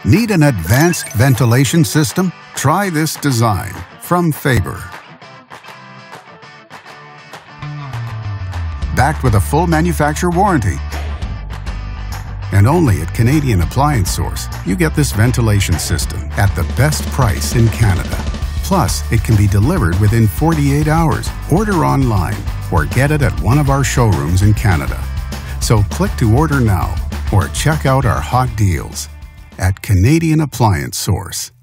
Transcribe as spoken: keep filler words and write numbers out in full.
Need an advanced ventilation system? Try this design from Faber. Backed with a full manufacturer warranty. And only at Canadian Appliance Source, you get this ventilation system at the best price in Canada. Plus, it can be delivered within forty-eight hours. Order online or get it at one of our showrooms in Canada. So click to order now or check out our hot deals at Canadian Appliance Source.